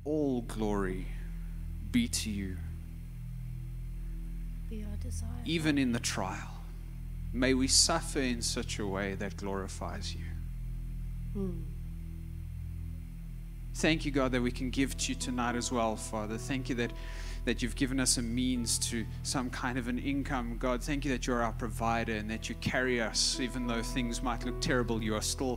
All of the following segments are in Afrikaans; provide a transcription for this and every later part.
all glory be to you, Be our desire. even in the trial. May we suffer in such a way that glorifies you. Thank you, God, that we can give to you tonight as well, Father. Thank you that you've given us a means to some kind of an income. God, thank you that you're our provider and that you carry us, even though things might look terrible. You are still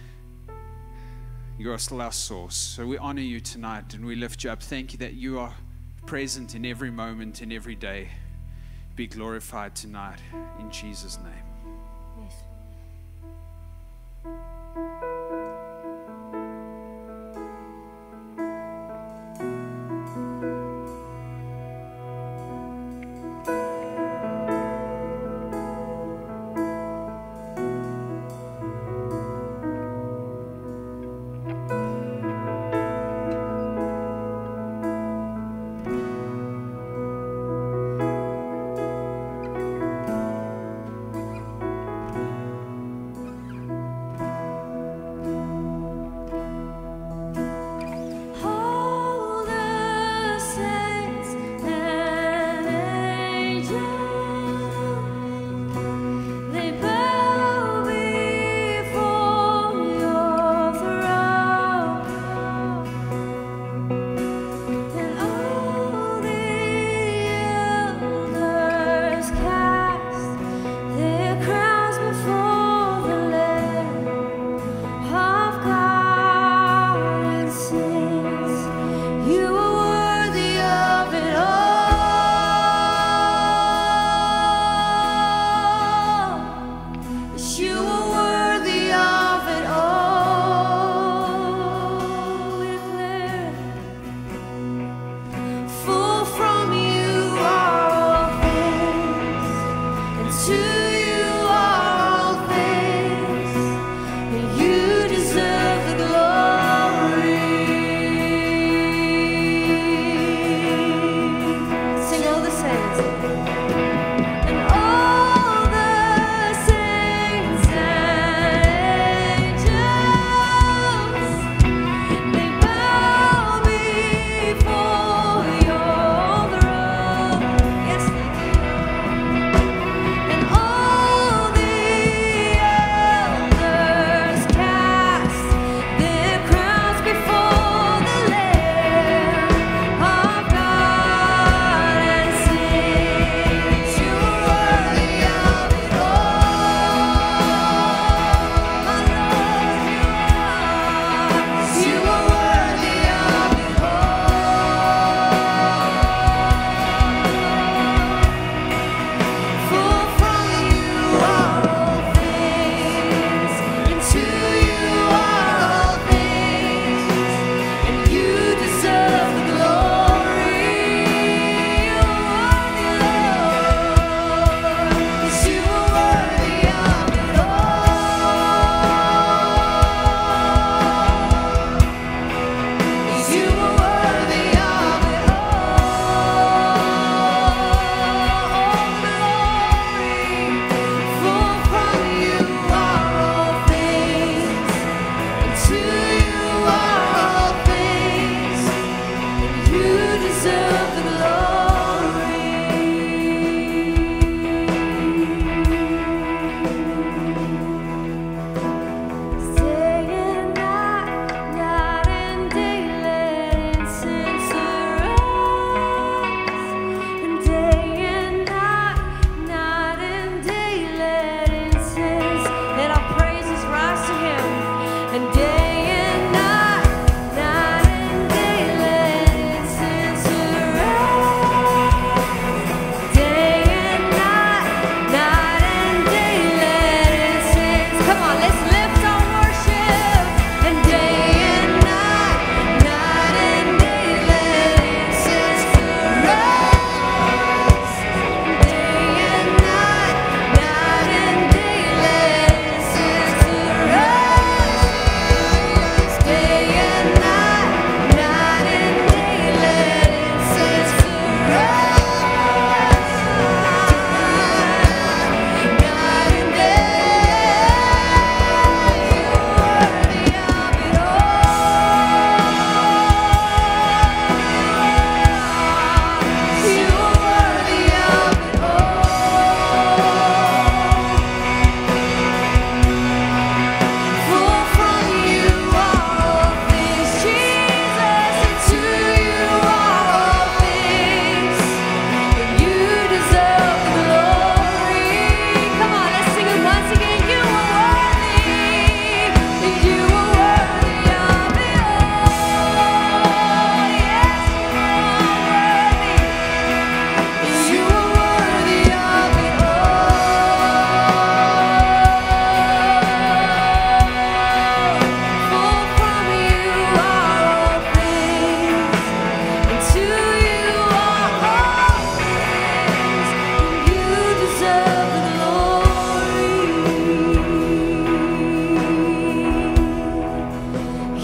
our source. So we honor you tonight and we lift you up. Thank you that you are present in every moment, in every day. Be glorified tonight in Jesus' name. Yes.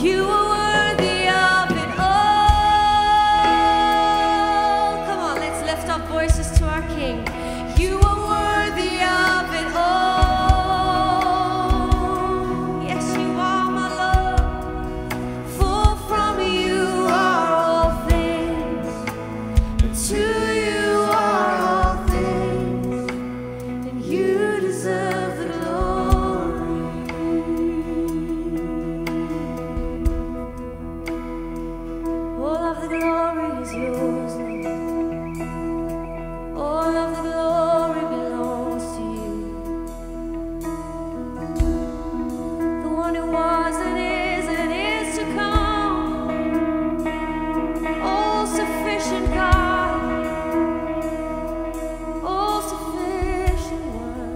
You are worthy of it all. Come on, let's lift up voices to our King. You are worthy of it all. Yes, you are, my Lord. For from you are all things, and to you are all things, and you deserve the glory. All of the glory is yours, Lord. All of the glory belongs to you. The one who was and is to come. All sufficient God, all sufficient one.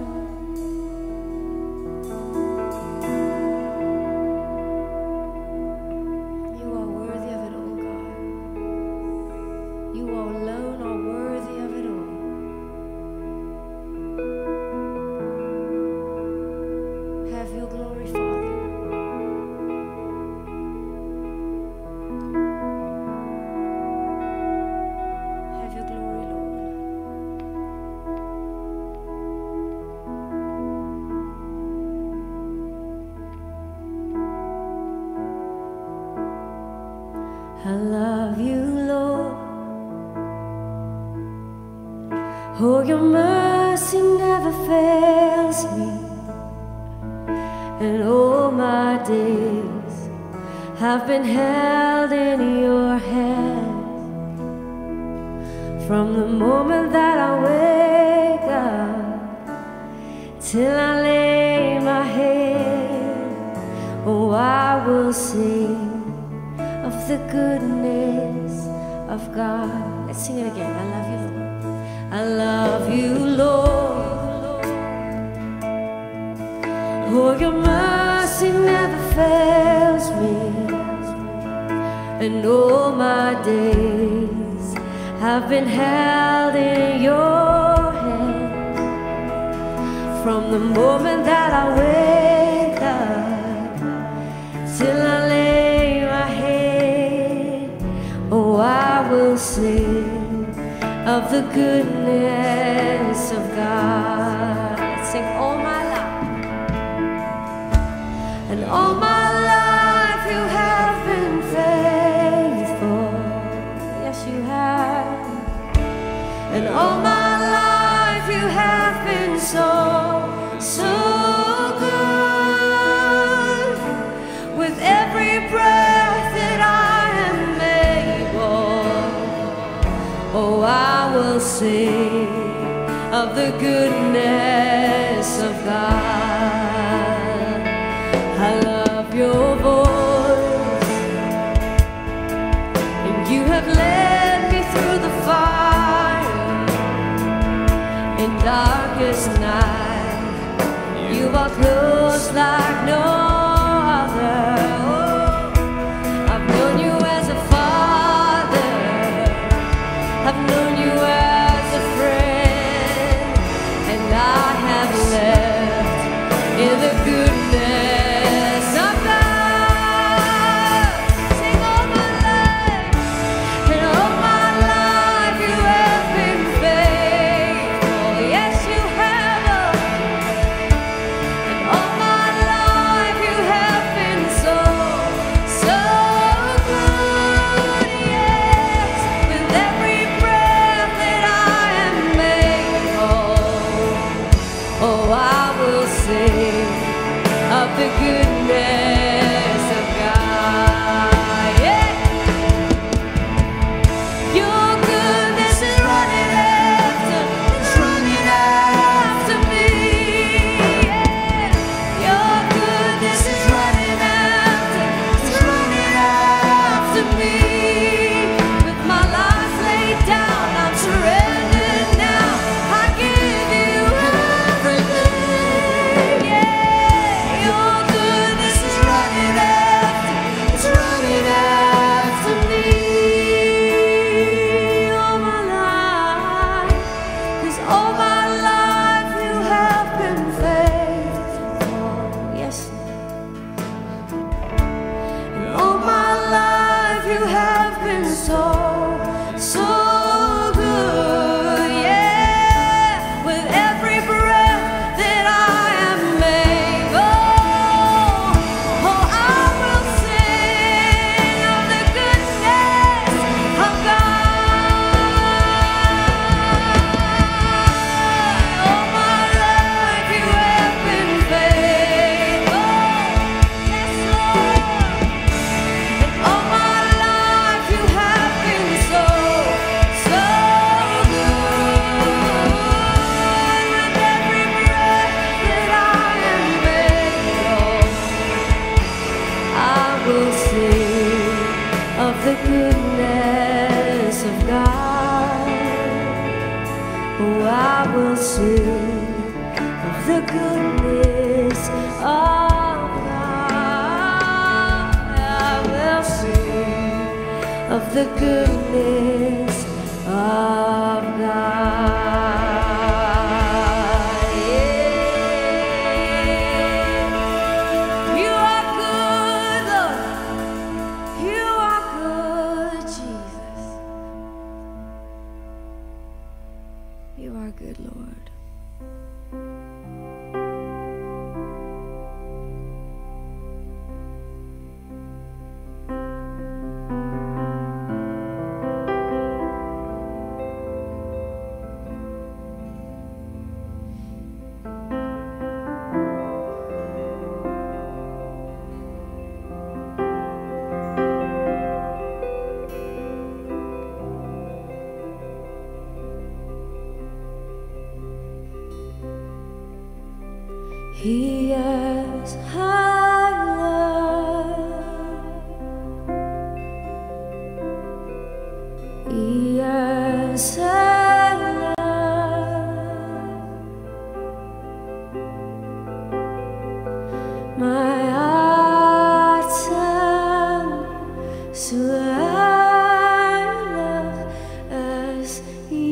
You are worthy of it all, God. You alone are worthy of it all. Have your glory, Father. Have your glory, Lord. I love you, Lord. Oh, your mercy never fails me, and all my days have been held in your hand. From the moment that I wake up till I lay my head, oh, I will sing of the goodness of God. Let's sing it again. I love you, Lord. I love you, Lord. Oh, your mercy never fails me, and all my days have been held in your hand. From the moment that I wake up till I lay my head, oh, I will sing of the goodness of God. Let's sing all my life. And all my life you have been faithful. Yes, you have. And all my life you have been so, so good. With every breath that I am able, oh, I will sing of the goodness of God. I love your voice, and you have led me through the fire in darkest night. You are close like no other. Oh, I've known you as a father, I've known you as a friend, and I have left in the goodness of will sing of the goodness of God. Oh, I will sing of the goodness of God. I will sing of the goodness of God. Good Lord. He is high love. He is high love. My heart's so I love as He.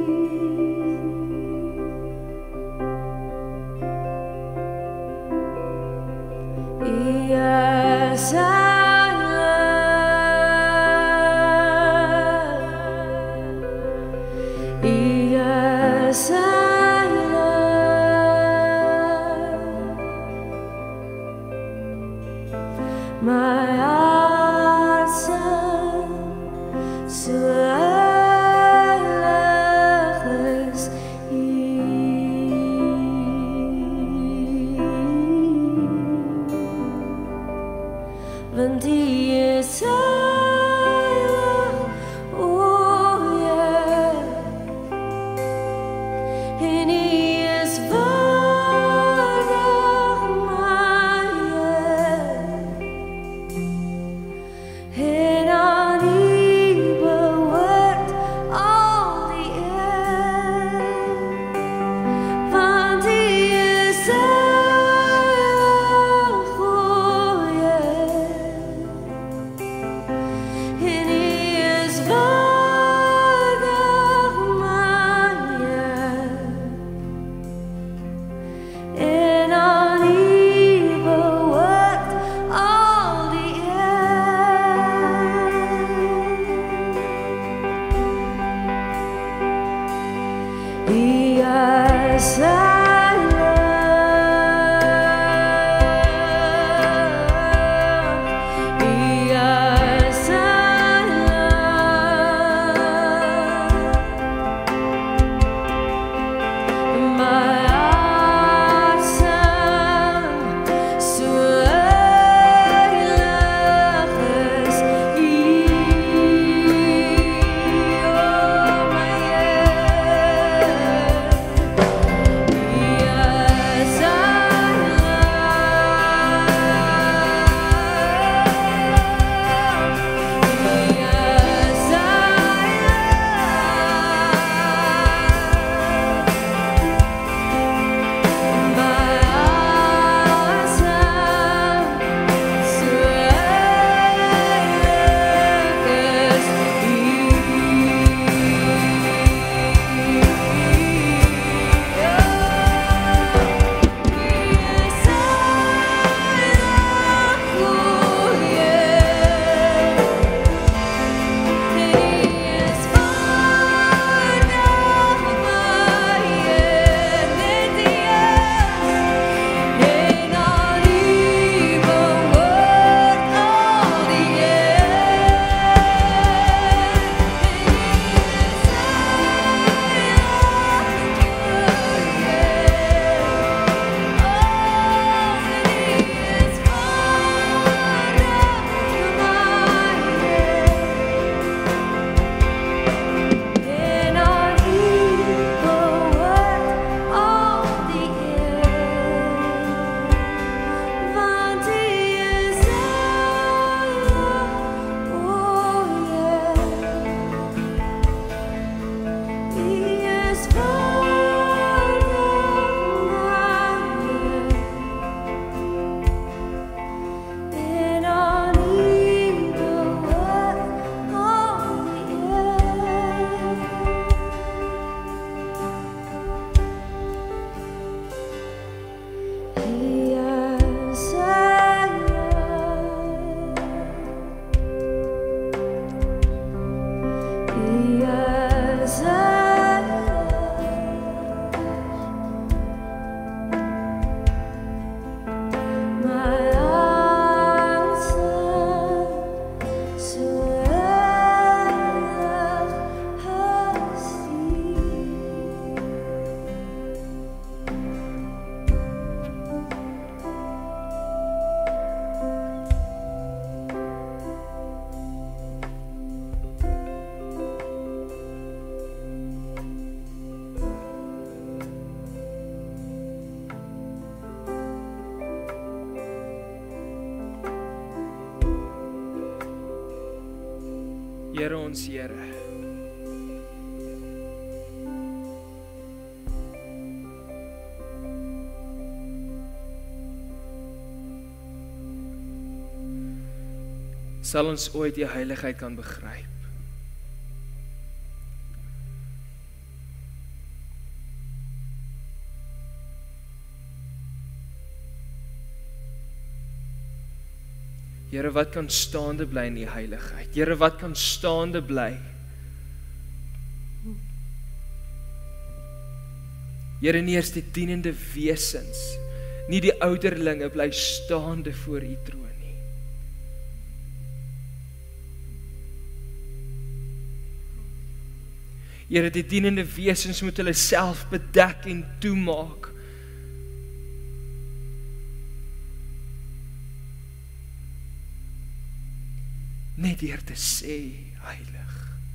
Yes, I love. Yes, I love. My heart's so I love as He. Want die is heilig, oh yeah. En die is waardig, maar yeah. En aan die behoort al die eer. Want die is heilig, oh yeah. Here ons Here. Sal ons ooit die heiligheid kan begryp? Here, wat kan staande bly in die heiligheid? Here, wat kan staande bly? Here, nie eers die dienende wesens, nie die ouderlinge bly staande voor U troon nie. Here, die dienende wesens moet hulle self bedek en toemaak. Net deur te sê, heilig.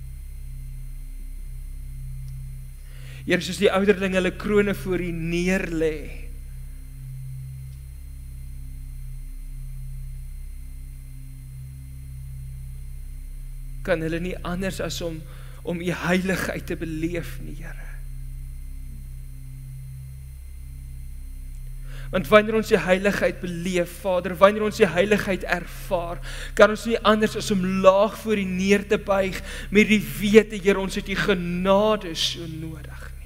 Here, soos die ouderlinge hulle krone voor U neerlê, kan hulle nie anders as om U heiligheid te beleef nie, Here. Want wanneer ons die heiligheid beleef, Vader, wanneer ons die heiligheid ervaar, kan ons nie anders as om laag voor U neer te buig, met die wete, Here, ons het U genade so nodig nie.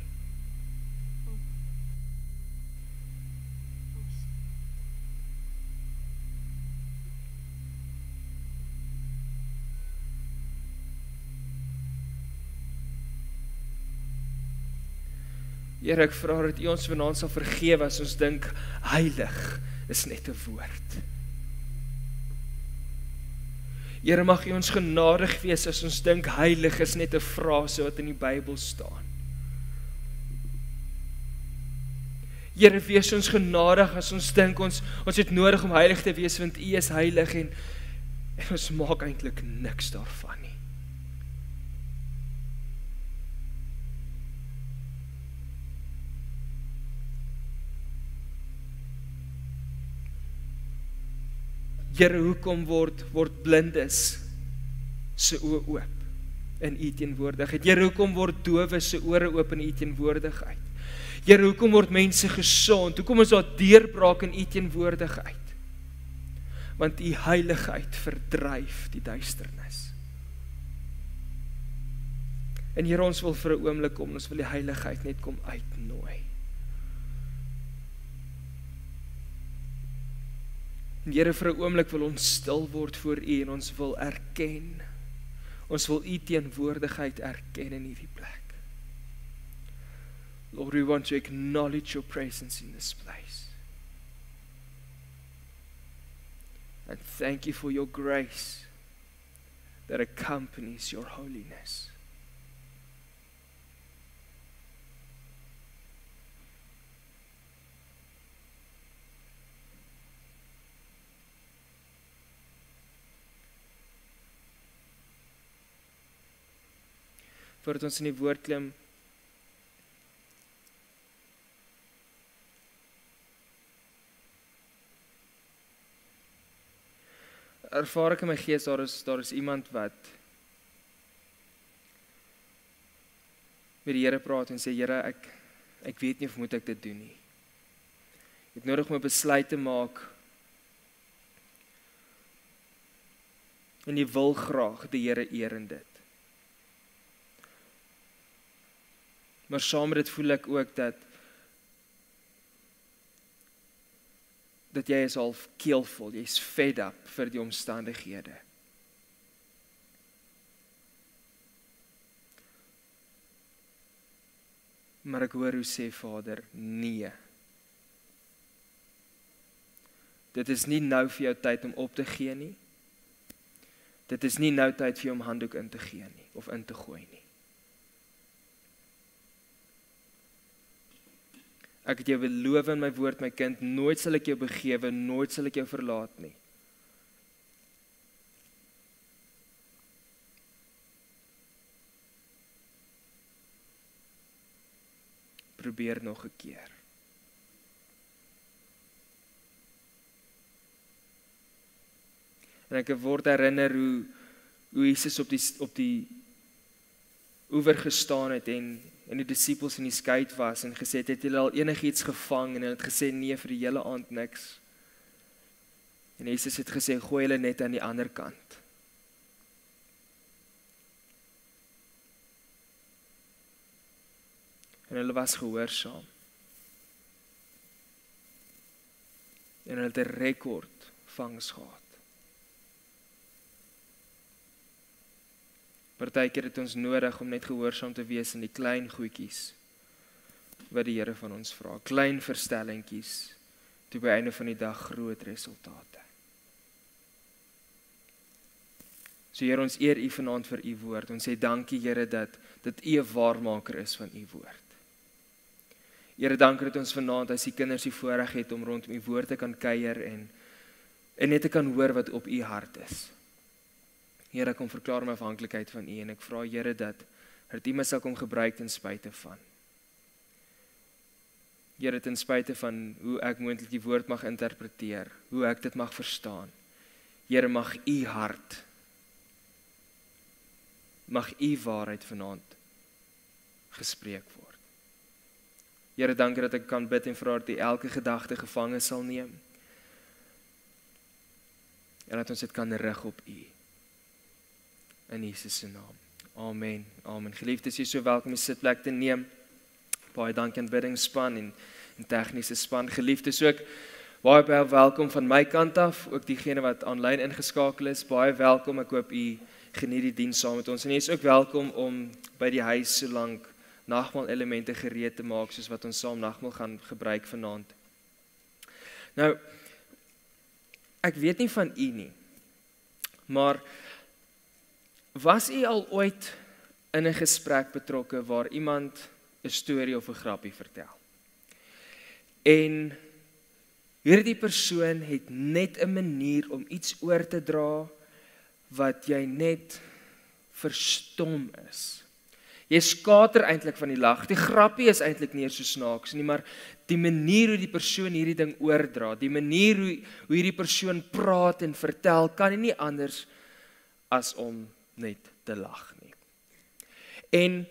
Here, ek vra dat U ons vanaand sal vergewe as ons dink, heilig is net 'n woord. Here, mag U ons genadig wees as ons dink, heilig is net 'n frase wat in die Bybel staan. Here, wees ons genadig as ons dink, ons het nodig om heilig te wees, want U is heilig en ons maak eintlik niks daarvan nie. Here, hoekom word blindes se oë oop in U teenwoordigheid? Here, hoekom word dowes se ore oop in U teenwoordigheid? Here, hoekom word mense gesond? Hoekom is daar deurbraak in U teenwoordigheid? Want U heiligheid verdryf die duisternis. En Here, ons wil vir 'n oomblik kom, ons wil die heiligheid net kom uitnooi. En Here, vir 'n oomblik wil ons stil word voor U en ons wil erken. Ons wil U teenwoordigheid erken in hierdie plek. Lord, we want to acknowledge your presence in this place. And thank you for your grace that accompanies your holiness. Voordat ons in die woord klim, ervaar ek in my gees, daar is iemand wat met die Here praat en sê, Here, ek weet nie of moet ek dit doen nie. Ek het nodig om 'n besluit te maak en jy wil graag die Here eer in dit. Maar saam met dit voel ek ook dat jy is half keelvol, jy is fed up vir die omstandighede. Maar ek hoor hoe sê Vader, nee. Dit is nie nou vir jou tyd om op te gee nie. Dit is nie nou tyd vir jou om handdoek in te gee nie, of in te gooi nie. Ek het jou beloof in my woord, my kind, nooit sal ek jou begewe, nooit sal ek jou verlaat nie. Probeer nog 'n keer. En ek word herinner hoe hoe Jesus op die oewer gestaan het en die disippels in die skei was en gesê het julle al enigiets gevang en hulle het gesê nee vir die hele aand niks. En Jesus het gesê gooi hulle net aan die ander kant. En hulle was gehoorsaam. En hulle het 'n rekord vangs gehad. Partykeer het ons nodig om net gehoorsaam te wees in die klein goedjies wat die Here van ons vra. Klein verstellingkies, toe by einde van die dag groot resultate. So Here, ons eer U vanaand vir U woord. Ons sê dankie Here dat U 'n waarmaker is van U woord. Here, dankie dat ons vanaand as die kinders die voorreg het om rondom U woord te kan kuier en net te kan hoor wat op U hart is. Here, ek kom verklaar my afhanklikheid van U en ek vra Here dat U my sal kom gebruik ten spyte van. Here, ten spyte van hoe ek moontlik die woord mag interpreteer, hoe ek dit mag verstaan. Here, mag U hart, mag U waarheid vanaand gespreek word. Here, dankie dat ek kan bid en vra dat U elke gedagte gevange sal neem. En dat ons dit kan rig op U. In Jesus se naam. Amen. Amen. Geliefdes, jy is so welkom die sitplek te neem. Baie dankie aan biddingsspan en tegniese span. Geliefdes ook, baie welkom van my kant af, ook diegene wat aanlyn ingeskakel is. Baie welkom, ek hoop U geniet die diens saam met ons. En jy is ook welkom om by die huis solank nagmaal elemente gereed te maak, soos wat ons saam nagmaal gaan gebruik vanaand. Nou, ek weet nie van U nie, maar was U al ooit in 'n gesprek betrokke waar iemand 'n storie of 'n grappie vertel? En hierdie persoon het net 'n manier om iets oor te dra wat jy net verstom is. Jy skater eintlik van die lag. Die grappie is eintlik nie so snaaks nie, maar die manier hoe die persoon hierdie ding oordra, die manier hoe hierdie persoon praat en vertel, kan nie anders as om net te lag nie. En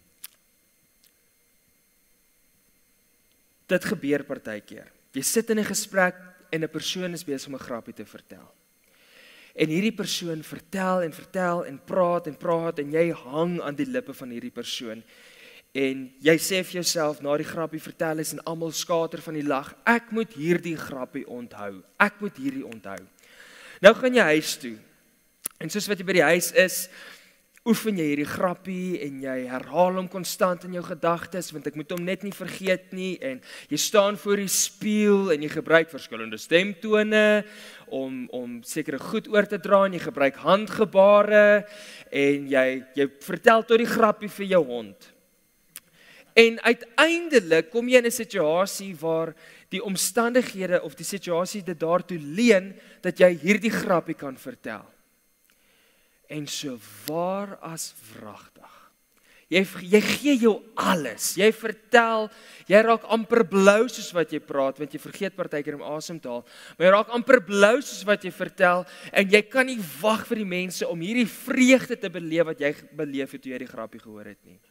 dit gebeur partykeer. Jy sit in 'n gesprek en 'n persoon is besig om 'n grappie te vertel. En hierdie persoon vertel en praat en jy hang aan die lippe van hierdie persoon. En jy sê vir jouself na die grappie vertel is en almal skater van die lag, ek moet hierdie grappie onthou. Ek moet hierdie onthou. Nou gaan jy huis toe. En soos wat jy by die huis is, oefen jy hierdie grappie en jy herhaal hom konstant in jou gedagtes, want ek moet hom net nie vergeet nie, en jy staan voor die spieël en jy gebruik verskillende stemtone om sekere goed oor te dra, en jy gebruik handgebare en jy vertel tot die grappie vir jou hond. En uiteindelik kom jy in 'n situasie waar die omstandighede of die situasie dit daartoe leen dat jy hierdie grappie kan vertel. En so waar as wragtig. Jy gee jou alles. Jy vertel, jy raak amper blou soos wat jy praat, want jy vergeet partykeer om asem te haal. Maar jy raak amper blou soos wat jy vertel en jy kan nie wag vir die mense om hierdie vreugde te beleef wat jy beleef het toe jy die grappie gehoor het nie.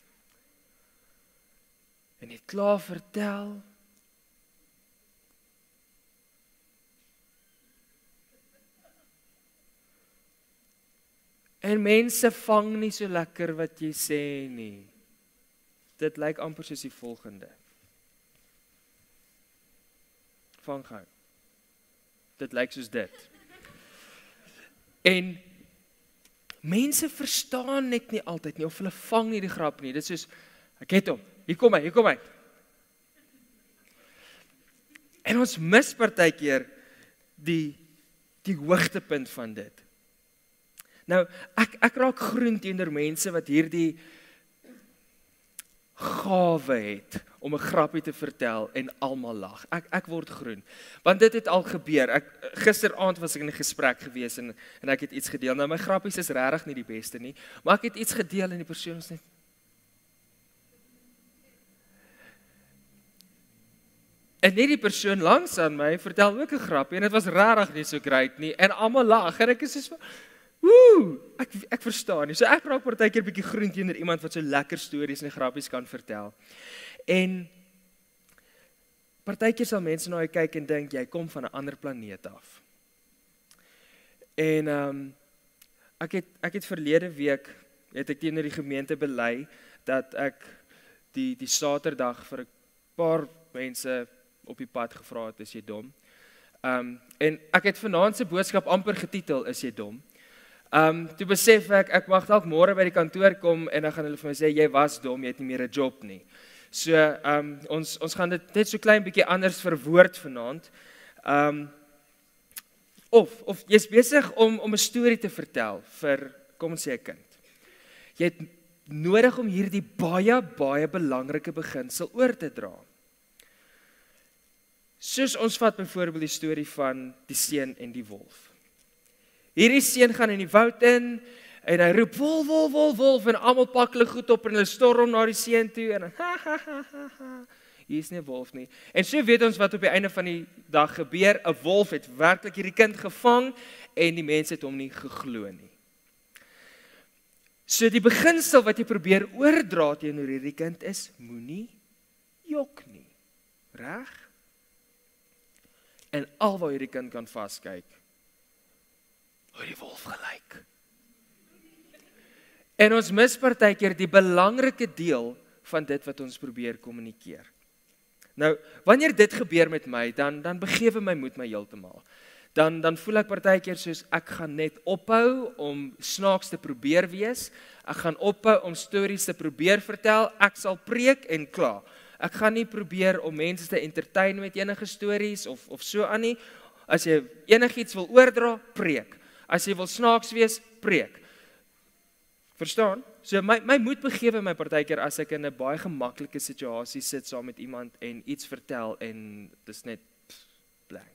En jy klaar vertel. En mense vang nie so lekker wat jy sê nie. Dit lyk amper soos die volgende. Vang gou. Dit lyk soos dit. En mense verstaan net nie altyd nie, of hulle vang nie die grap nie. Dit is soos, ek het hom, hier kom hy. En ons mis partykeer die hoogtepunt van dit. Nou, ek raak groen teenoor mense wat hierdie gawe het om 'n grappie te vertel en almal lag. Ek word groen, want dit het al gebeur. Gisteraand was ek in 'n gesprek gewees en ek het iets gedeel. Nou my grappies is regtig nie die beste nie, maar ek het iets gedeel en die persoon is net en net die persoon langs aan my vertel ook 'n grappie en dit was regtig nie so great nie en almal lag en ek is so Ek verstaan nie. So ek raak partykeer bietjie groen teenoor iemand wat so lekker stories en grappies kan vertel. En partykeer sal mense na jou kyk en dink jy kom van 'n ander planeet af. En ek het verlede week het ek teenoor die gemeente bely dat ek die Saterdag vir 'n paar mense op die pad gevra het, is jy dom? En ek het vanaand se boodskap amper getitel, is jy dom? Toe besef ek mag dalk môre by die kantoor kom en dan gaan hulle vir my sê, jy was dom, jy het nie meer 'n job nie. So, ons gaan dit net so klein bietjie anders verwoord vanaand. Of jy's besig om 'n storie te vertel vir, kom ons sê 'n kind. Jy het nodig om hierdie baie belangrike beginsel oor te dra. Soos ons vat byvoorbeeld die storie van die seun en die wolf. Hierdie seun gaan in die woud in en hy roep wolf en almal pak hulle goed op en hulle storm na die seun toe en hier is nie 'n wolf nie. En so weet ons wat op die einde van die dag gebeur. 'n Wolf het werklik hierdie kind gevang en die mense het hom nie geglo nie. So die beginsel wat jy probeer oordra teenoor hierdie kind is, moenie jok nie. Reg? En alwaar hierdie kind kan vaskyk, hoe die wolf gelyk. En ons mis partykeer die belangrike deel van dit wat ons probeer kommunikeer. Nou, wanneer dit gebeur met my, dan begewe my moed my heeltemal. Dan voel ek partykeer soos ek gaan net ophou om snaaks te probeer wees. Ek gaan ophou om stories te probeer vertel. Ek sal preek en klaar. Ek gaan nie probeer om mense te entertain met enige stories of so aan nie. As jy enigiets wil oordra, preek. As jy wil snaaks wees, preek. Verstaan? So my moed begewe my partykeer as ek in 'n baie gemaklike situasie sit saam met iemand en iets vertel en dis net blank.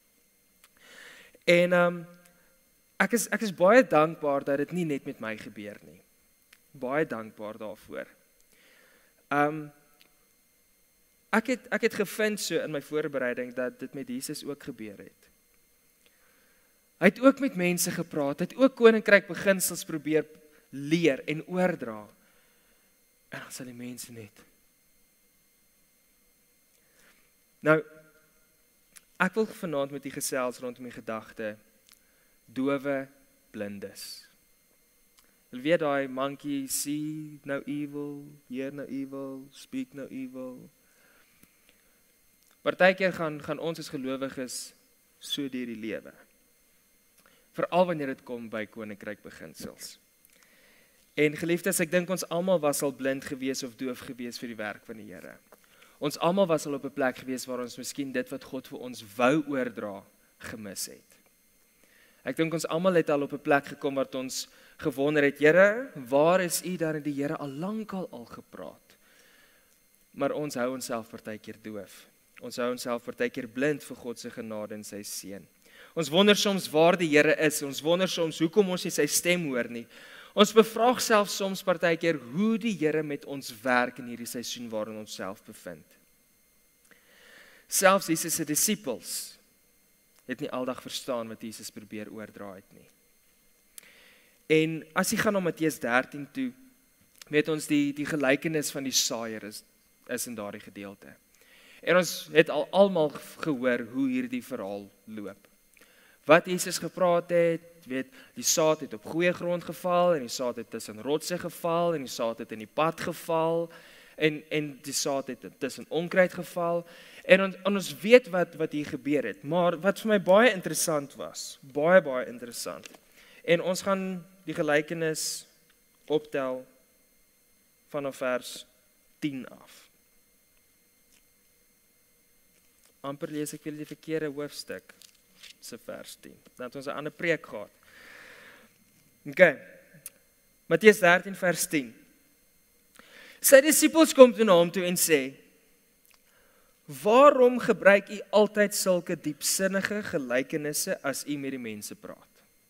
En ek is baie dankbaar dat dit nie net met my gebeur nie. Baie dankbaar daarvoor. Ek het gevind so in my voorbereiding dat dit met Jesus ook gebeur het. Hy het ook met mense gepraat, hy het ook koninkryk beginsels probeer leer en oordra. En dan sal die mense net. Nou, ek wil vanaand met die gesels rondom die gedagte, dowe blindes. Jy weet daai monkey, see no evil, hear no evil, speak no evil. Partykeer gaan ons as gelowiges so deur die lewe. Veral wanneer dit kom by koninkryk beginsels. En geliefdes, ek dink ons almal was al blind gewees of doof gewees vir die werk van die Here. Ons almal was al op 'n plek gewees waar ons miskien dit wat God vir ons wou oordra, gemis het. Ek dink ons almal het al op 'n plek gekom waar ons gewonder het, Here, waar is U? Daar het die Here al lankal al gepraat. Maar ons hou onsself partykeer doof. Ons hou onsself partykeer blind vir God se genade en sy seën. Ons wonder soms waar die Here is. Ons wonder soms hoekom ons nie sy stem hoor nie. Ons bevraag self soms partykeer hoe die Here met ons werk in hierdie seisoen waarin ons self bevind. Selfs Jesus se disippels het nie aldag verstaan wat Jesus probeer oordra het nie. En as jy gaan na Matteus 13 toe, weet ons die gelykenis van die saaiër is in daardie gedeelte. En ons het almal gehoor hoe hierdie verhaal loop. Wat Jesus gepraat het, weet, die saad het op goeie grond geval en die saad het tussen rotse geval en die saad het in die pad geval en die saad het tussen onkruid geval en ons weet wat hier gebeur het. Maar wat vir my baie interessant was, baie interessant. En ons gaan die gelykenis optel vanaf vers 10 af. Amper lees ek weer die verkeerde hoofstuk. Se vers 10. Dan het ons 'n ander preek gehad. Okay. Matteus 13 vers 10. Sy disippels kom toe na hom toe en sê: "Waarom gebruik u altyd sulke diepsinnige gelykenisse as u met die mense praat?"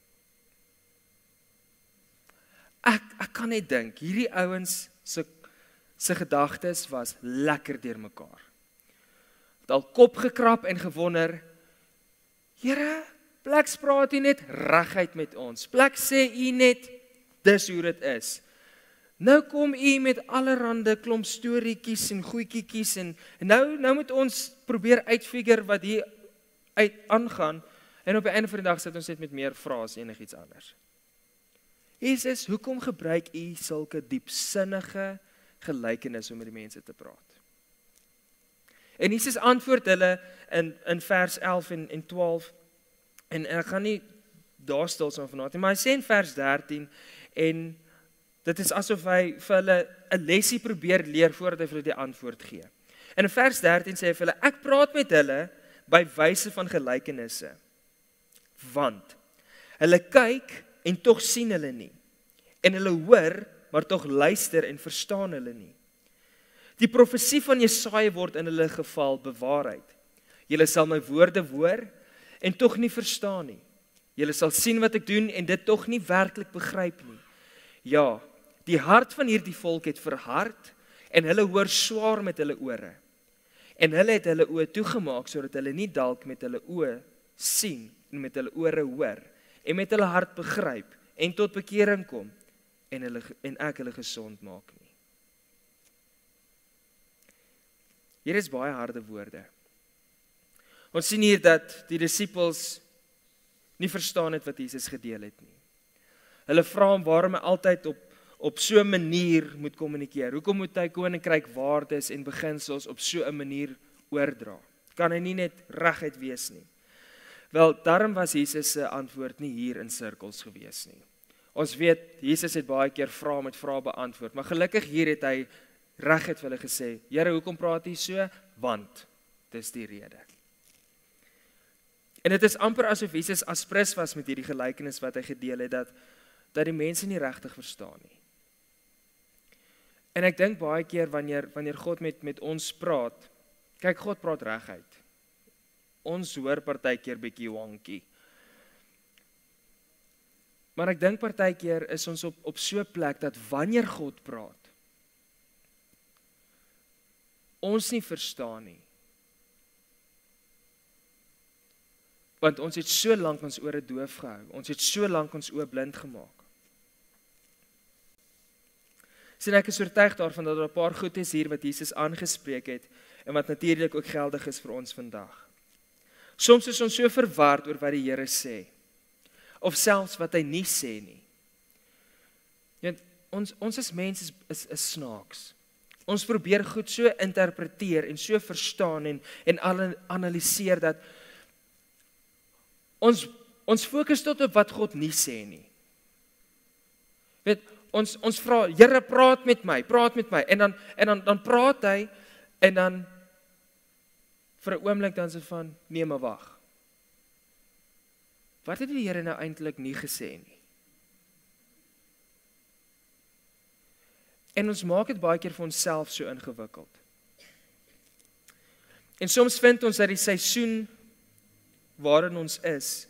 Ek kan net dink, hierdie ouens se gedagtes was lekker deurmekaar. Het al kop gekrap en gewonder, Here, Plek praat U net reguit met ons. Plek sê U net, dis hoe dit is. Nou kom U met allerhande klomp storieetjies en goetjies en nou moet ons probeer uitfigure wat hier uit aangaan en op die einde van die dag sit ons net met meer vrae as enigiets anders. Jesus, hoekom gebruik U sulke diepsinnige gelykenisse om met die mense te praat? En Jesus antwoord hulle in vers 11 en 12 en ek gaan nie daar stil staan vanaand nie, maar hy sê in vers 13 en dit is asof hy vir hulle 'n lesie probeer leer voordat hy vir hulle die antwoord gee. En in vers 13 sê hy vir hulle, ek praat met hulle by wyse van gelykenisse, want hulle kyk en tog sien hulle nie, en hulle hoor, maar tog luister en verstaan hulle nie. Die profesie van Jesaja word in hulle geval bewaarheid. Julle sal my woorde hoor en tog nie verstaan nie. Julle sal sien wat ek doen en dit tog nie werklik begryp nie. Ja, die hart van hierdie volk het verhard en hulle hoor swaar met hulle ore. En hulle het hulle oë toegemaak sodat hulle nie dalk met hulle oë sien en met hulle ore hoor en met hulle hart begryp en tot bekering kom en ek hulle gesond maak nie. Hier is baie harde woorde. Ons sien hier dat die disippels nie verstaan het wat Jesus gedeel het nie. Hulle vra hom waarom hy altyd op so 'n manier moet kommunikeer. Hoekom moet hy koninkryk waardes en beginsels op so 'n manier oordra? Kan hy nie net reguit wees nie? Wel, daarom was Jesus se antwoord nie hier in sirkels gewees nie. Ons weet, Jesus het baie keer vrae met vrae beantwoord, maar gelukkig hier het hy reguit vir hulle gesê, Here, hoekom praat jy so? Want, dis die rede. En dit is amper asof Jesus aspres was met hierdie gelykenis wat hy gedeel het, dat die mense nie regtig verstaan nie. En ek dink baie keer wanneer God met ons praat, kyk, God praat reguit. Ons hoor partykeer bietjie wonky. Maar ek dink partykeer is ons op so 'n plek dat wanneer God praat, ons nie verstaan nie. Want ons het so lank ons ore doof gehou. Ons het so lank ons oë blind gemaak. Sien, ek is oortuig daarvan dat daar 'n paar goed is hier wat Jesus aangespreek het en wat natuurlik ook geldig is vir ons vandag. Soms is ons so verward oor wat die Here sê of selfs wat hy nie sê nie. Want ons as mense is snaaks. Ons probeer goed so interpreteer en so verstaan en analiseer dat ons fokus tot op wat God nie sê nie. Weet, ons vra, Here, praat met my, en dan praat hy, en dan vir 'n oomblik dan sê van, nee, maar wag. Wat het die Here nou eintlik nie gesê nie? En ons maak dit baie keer vir onsself so ingewikkeld. En soms vind ons dat die seisoen waarin ons is,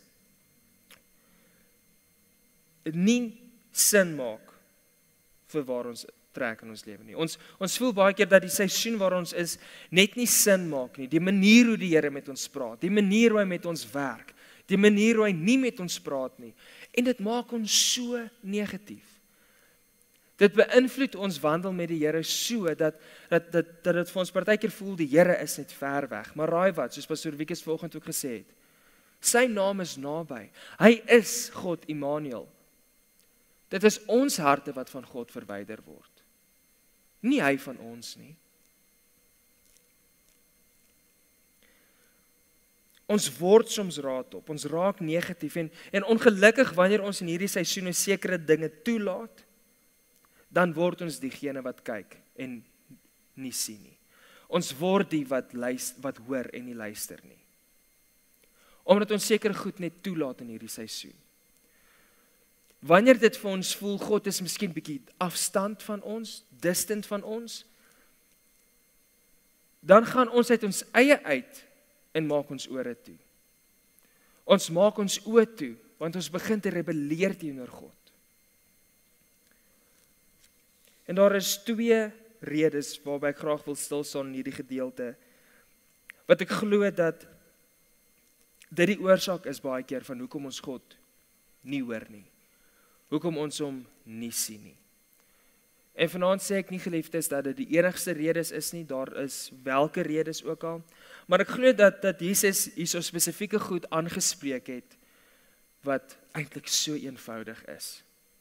nie sin maak vir waar ons trek in ons lewe nie. Ons voel baie keer dat die seisoen waar ons is net nie sin maak nie. Die manier hoe die Here met ons praat, die manier hoe hy met ons werk, die manier hoe hy nie met ons praat nie. En dit maak ons so negatief. Dit beïnvloed ons wandel met die Here so dat dit vir ons partykeer voel die Here is net ver weg. Maar raai wat, soos Pastor Wieke vanoggend ook gesê het, sy naam is naby. Hy is God Immanuel. Dit is ons harte wat van God verwyder word. Nie hy van ons nie. Ons word soms raad op, ons raak negatief en ongelukkig wanneer ons in hierdie seisoene sekere dinge toelaat, dan word ons diegene wat kyk en nie sien nie. Ons word die wat hoor en nie luister nie. Omdat ons seker goed net toelaat in hierdie seisoen. Wanneer dit vir ons voel, God is miskien bietjie afstand van ons, distant van ons, dan gaan ons uit ons eie uit en maak ons ore toe. Ons maak ons oë toe, want ons begin te rebelleer teenoor God. En daar is 2 redes waarby ek graag wil stil staan in hierdie gedeelte, wat ek glo dat dit die oorsaak is baie keer van hoekom ons God nie hoor nie. Hoekom ons hom nie sien nie. En vanaand sê ek nie geliefdes dat dit die enigste redes is nie, daar is welke redes ook al, maar ek glo dat Jesus hierso spesifieke goed aangespreek het, wat eintlik so eenvoudig is.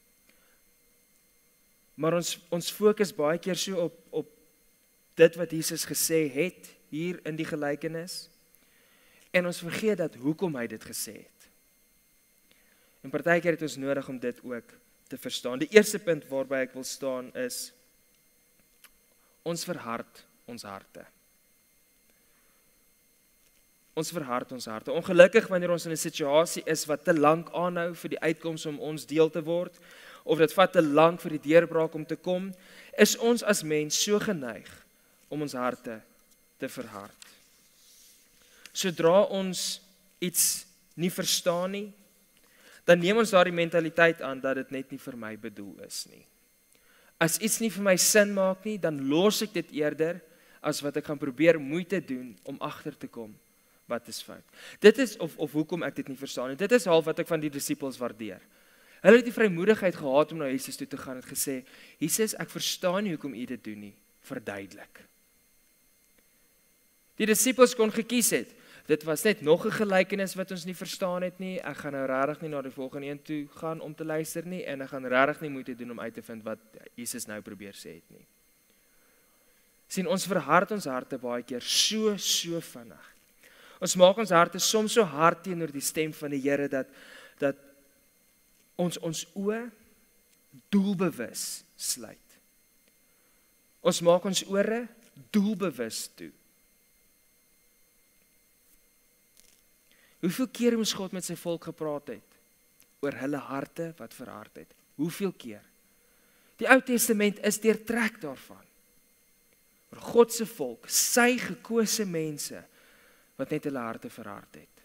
Maar ons fokus baie keer so op dit wat Jesus gesê het, hier in die gelykenis, en ons vergeet dat hoekom hy dit gesê het. En partykeer het ons nodig om dit ook te verstaan. Die eerste punt waarby ek wil staan is, ons verhard ons harte. Ons verhard ons harte. Ongelukkig wanneer ons in 'n situasie is wat te lank aanhou vir die uitkoms om ons deel te word, of dit vat te lank vir die deurbraak om te kom, is ons as mens so geneig om ons harte te verhard. Sodra ons iets nie verstaan nie, dan neem ons daardie mentaliteit aan dat dit net nie vir my bedoel is nie. As iets nie vir my sin maak nie, dan los ek dit eerder as wat ek gaan probeer moeite doen om agter te kom wat is fout. Dit is of hoekom ek dit nie verstaan nie. Dit is half wat ek van die disippels waardeer. Hulle het die vrymoedigheid gehad om na Jesus toe te gaan en gesê, Jesus, ek verstaan nie hoekom u dit doen nie, verduidelik. Die disippels kon gekies het. Dit was net nog 'n gelykenis wat ons nie verstaan het nie. Ek gaan nou regtig nie na die volgende een toe gaan om te luister nie en ek gaan regtig nie moeite doen om uit te vind wat Jesus nou probeer sê het nie. Sien, ons verhard ons harte baie keer so vinnig. Ons maak ons harte soms so hard teenoor die stem van die Here dat ons oë doelbewus sluit. Ons maak ons ore doelbewus toe. Hoeveel keer moes God met sy volk gepraat het oor hulle harte wat verhard het? Hoeveel keer? Die Ou Testament is deurtrek daarvan. Oor God se volk, sy gekose mense wat net hulle harte verhard het.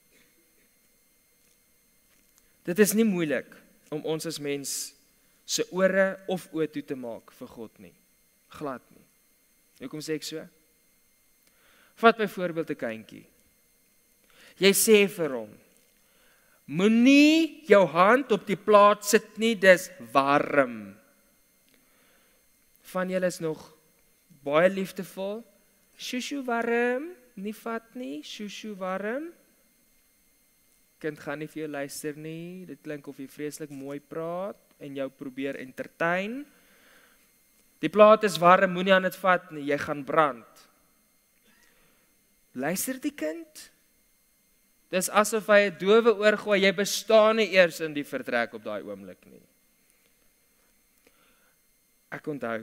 Dit is nie moeilik om ons as mens se ore of oë toe te maak vir God nie. Glad nie. Hoekom sê ek so? Vat byvoorbeeld 'n kindjie. Jy sê vir hom, moenie jou hand op die plaat sit nie, dis warm. Van julle is nog baie liefdevol. Shushu warm, nie vat nie, shushu warm. Kind gaan nie vir jou luister nie, dit klink of jy vreeslik mooi praat en jou probeer entertain. Die plaat is warm, moenie aan dit vat nie, jy gaan brand. Luister die kind? Dis asof hy 'n dowe oor gooi, jy bestaan nie eers in die vertrek op daai oomblik nie. Ek onthou,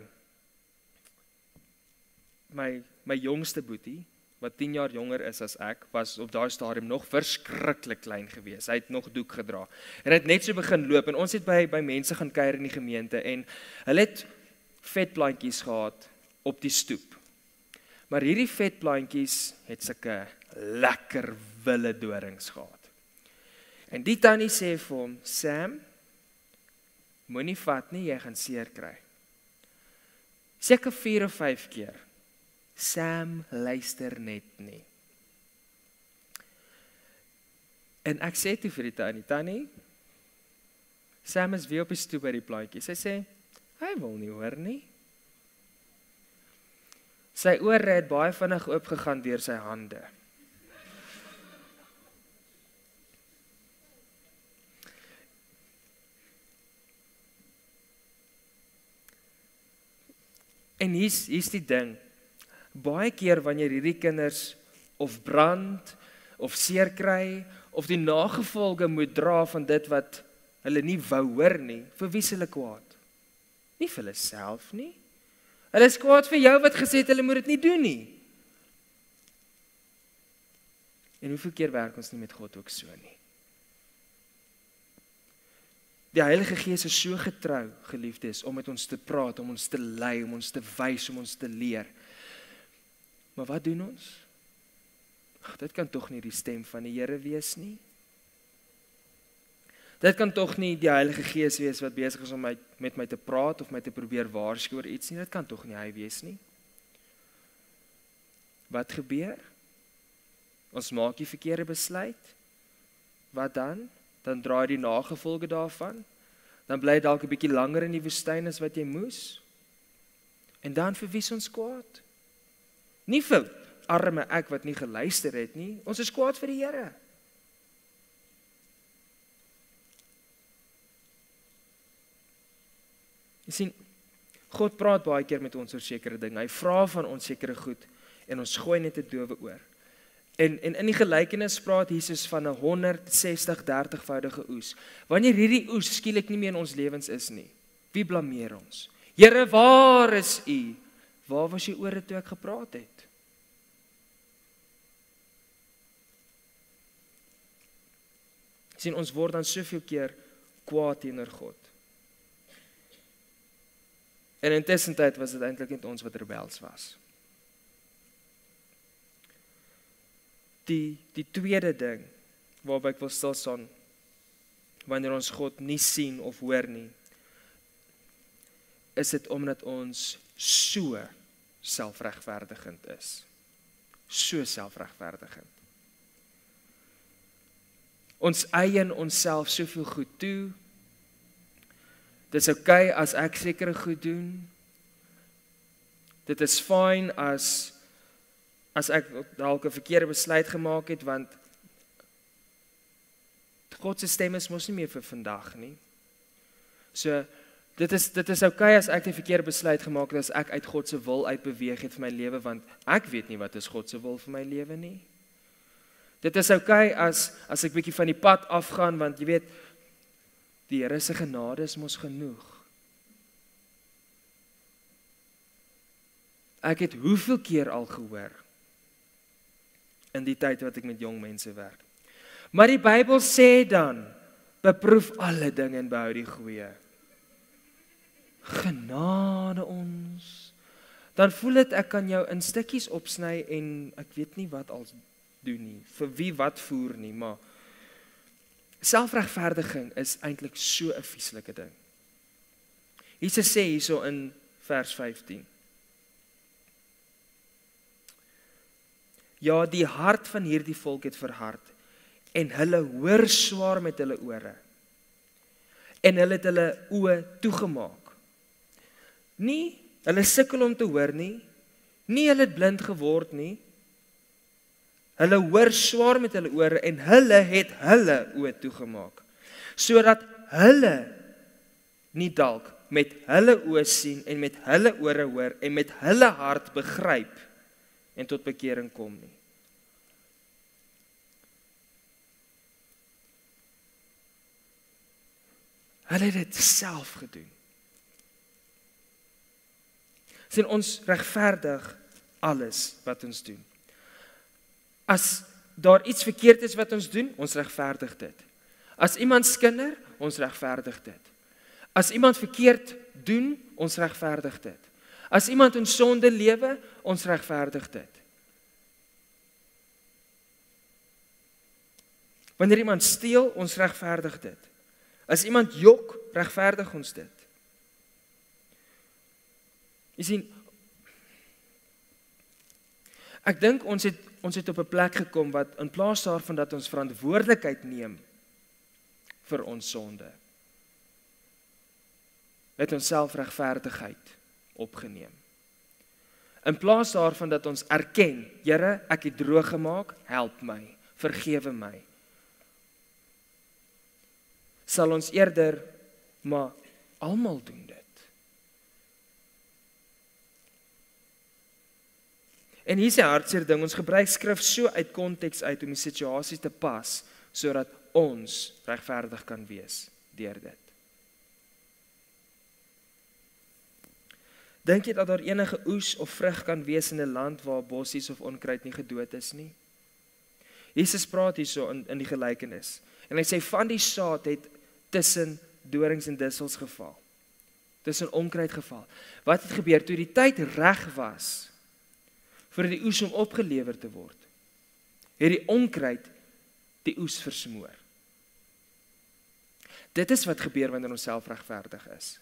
my jongste boetie, wat 10 jaar jonger is as ek, was op daai stadium nog verskriklik klein gewees. Hy het nog doek gedra. En hy het net so begin loop, en ons het by mense gaan kuier in die gemeente, en hulle het vetplantjies gehad op die stoep. Maar hierdie vetplantjies het sulke lekker wille dorings gehad. En die tannie sê vir hom, Sam, moenie vat nie, jy gaan seer kry. Seker 4 of 5 keer. Sam luister net nie. En ek sê toe vir die tannie, Sam is weer op die stoep by die plantjies. Sy sê, hy wil nie hoor nie. Sy ore het baie vinnig oopgegaan deur sy hande. En hier's die ding. Baie keer wanneer hierdie kinders of brand, of seer kry, of die nagevolge moet dra van dit wat hulle nie wou hoor nie, vir wie is hulle kwaad? Nie vir hulle self nie. Hulle is kwaad vir jou wat gesê het hulle moet dit nie doen nie. En hoeveel keer werk ons nie met God ook so nie? Die Heilige Gees is so getrou, geliefdes, om met ons te praat, om ons te lei, om ons te wys, om ons te leer. Maar wat doen ons? Dit kan tog nie die stem van die Here wees nie. Dit kan tog nie die Heilige Gees wees wat besig is om met my te praat of my te probeer waarsku oor iets nie. Dit kan tog nie hy wees nie. Wat gebeur? Ons maak die verkeerde besluit. wat dan? Dan dra jy die nagevolge daarvan. Dan bly jy dalk 'n bietjie langer in die woestyn as wat jy moes. En dan vir wie is ons kwaad? Nie vir arme ek wat nie geluister het nie. Ons is kwaad vir die Here. Jy sien, God praat baie keer met ons oor sekere dinge. Hy vra van ons sekere goed en ons gooi net 'n dowe oor. En in die gelykenis praat Jesus van 'n 160-30voudige oes. Wanneer hierdie oes skielik nie meer in ons lewens is nie, wie blameer ons? Here, waar is U? Waar was U ore toe ek gepraat het? Sien, ons word dan soveel keer kwaad teenoor God. En intussen tyd was dit eintlik net ons wat rebels was. Die tweede ding waarby ek wil stil staan, wanneer ons God nie sien of hoor nie, is dit omdat ons so selfregverdigend is. So selfregverdigend. Ons eien onsself soveel goed toe. Dit is okay as ek sekere goed doen. Dit is fyn as ek dalk 'n verkeerde besluit gemaak het, want God se stem is mos nie meer vir vandag nie. So dit is okay as ek 'n verkeerde besluit gemaak het, as ek uit God se wil uitbeweeg het vir my lewe, want ek weet nie wat is God se wil vir my lewe nie. Dit is okay as ek bietjie van die pad afgaan, want jy weet, die Here se genade is mos genoeg. Ek het hoeveel keer al gehoor in die tyd wat ek met jong mense werk. Maar die Bybel sê dan, beproef alle dinge en behou die goeie. Genade ons. Dan voel dit ek kan jou in stukkies opsny en ek weet nie wat als doen nie, vir wie wat voer nie, maar selfregverdiging is eintlik so 'n vieslike ding. Jesus sê hierso in vers 15. Ja, die hart van hierdie volk het verhard en hulle hoor swaar met hulle ore. En hulle het hulle oë toegemaak. Nie hulle sukkel om te hoor nie, nie hulle het blind geword nie. Hulle hoor swaar met hulle ore en hulle het hulle oë toegemaak, sodat hulle nie dalk met hulle oë sien en met hulle ore hoor en met hulle hart begryp en tot bekering kom nie. Hulle het dit self gedoen. Sien, ons regverdig alles wat ons doen. As daar iets verkeerd is wat ons doen, ons regverdig dit. As iemand skinder, ons regverdig dit. As iemand verkeerd doen, ons regverdig dit. As iemand in sonde lewe, ons regverdig dit. Wanneer iemand steel, ons regverdig dit. As iemand jok, regverdig ons dit. Jy sien, ek dink ons het op 'n plek gekom wat in plaas daarvan dat ons verantwoordelikheid neem vir ons sonde, het ons selfregverdigheid opgeneem. In plaas daarvan dat ons erken, Here, ek het droog gemaak, help my, vergewe my, sal ons eerder, maar almal doen dit. En hier is die hartseer ding, ons gebruik skrif so uit konteks uit om die situasie te pas, sodat ons regverdig kan wees deur dit. Dink jy dat daar enige oes of vrug kan wees in 'n land waar bossies of onkruid nie gedood is nie? Jesus praat hierso in die gelykenis, en hy sê van die saad het tussen dorings en dissels geval, tussen onkruid geval. Wat het gebeur toe die tyd reg was vir die oes om opgelewer te word? Het die onkruid die oes versmoor. Dit is wat gebeur wanneer ons selfregverdig is.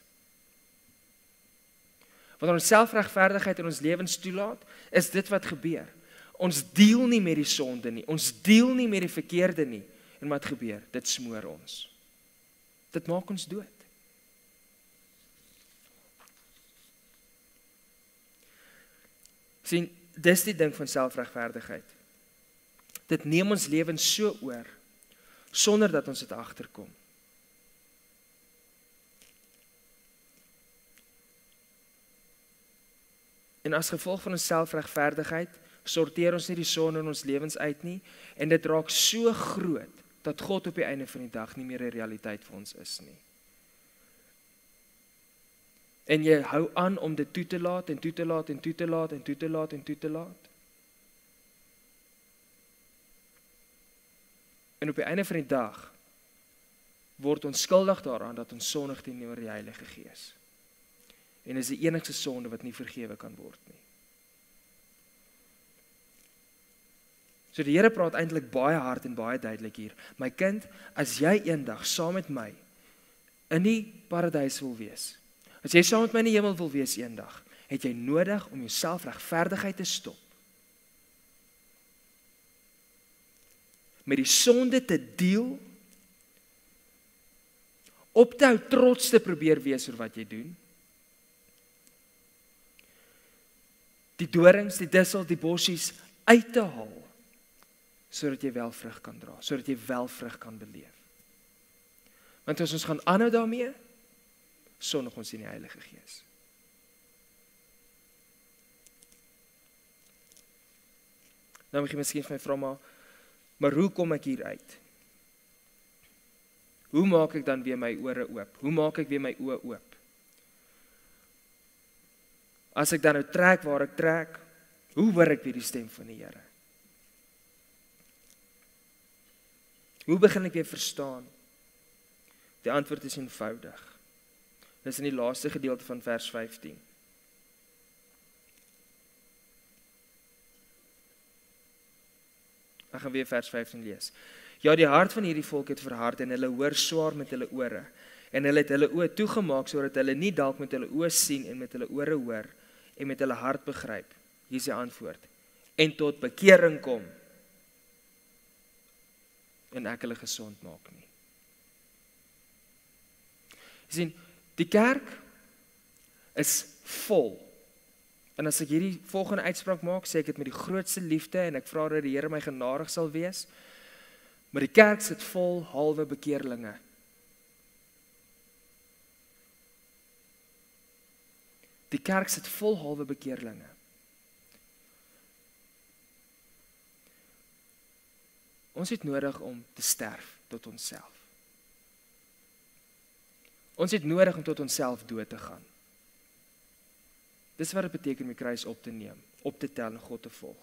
Wanneer ons selfregverdigheid in ons lewens toelaat, is dit wat gebeur. Ons deel nie met die sonde nie, ons deel nie met die verkeerde nie, En wat gebeur? Dit smoor ons. Dit maak ons dood. Sien, dis die ding van selfregverdigheid. Dit neem ons lewens so oor, sonder dat ons dit agterkom. En as gevolg van ons selfregverdigheid, sorteer ons nie die sonde in ons lewens uit nie, en dit raak so groot, dat God op die einde van die dag nie meer 'n realiteit vir ons is nie. En jy hou aan om dit toe te laat, en toe te laat, en toe te laat, en toe te laat, en toe te laat. En op die einde van die dag, word ons skuldig daaraan, dat ons sondig teenoor die Heilige Gees. En is die enigste sonde wat nie vergewe kan word nie. So die Here praat eintlik baie hard en baie duidelik hier. My kind, as jy eendag saam met my in die paradys wil wees, as jy saam met my in die hemel wil wees eendag, het jy nodig om jou selfregverdigheid te stop. Met die sonde te deel, op te hou trots te probeer wees oor wat jy doen, die dorings, die dissels, die bossies uit te haal, sodat jy wel vrug kan dra, sodat jy wel vrug kan beleef. Want as ons gaan aanhou daarmee, sondig ons in die Heilige Gees. Nou moet jy miskien vir my vra, maar hoe kom ek hier uit? Hoe maak ek dan weer my ore oop? Hoe maak ek weer my oë oop? As ek dan nou trek waar ek trek, hoe hoor ek weer die stem van die Here? Hoe begin ek weer verstaan? Die antwoord is eenvoudig. Dit is in die laaste gedeelte van vers 15. Ek gaan weer vers 15 lees. Ja, die hart van hierdie volk het verhard en hulle hoor swaar met hulle ore. En hulle het hulle oë toegemaak sodat hulle nie dalk met hulle oë sien en met hulle ore hoor en met hulle hart begryp. Hier is die antwoord. En tot bekering kom. En ek hulle gesond maak nie. Jy sien, die kerk is vol. En as ek hierdie volgende uitspraak maak, sê ek dit met die grootste liefde en ek vra dat die Here my genadig sal wees. Maar die kerk sit vol halwe bekeerlinge. Die kerk sit vol halwe bekeerlinge. Ons het nodig om te sterf tot onsself. Ons het nodig om tot onsself dood te gaan. Dis wat dit beteken om die kruis op te neem, op te tel en God te volg.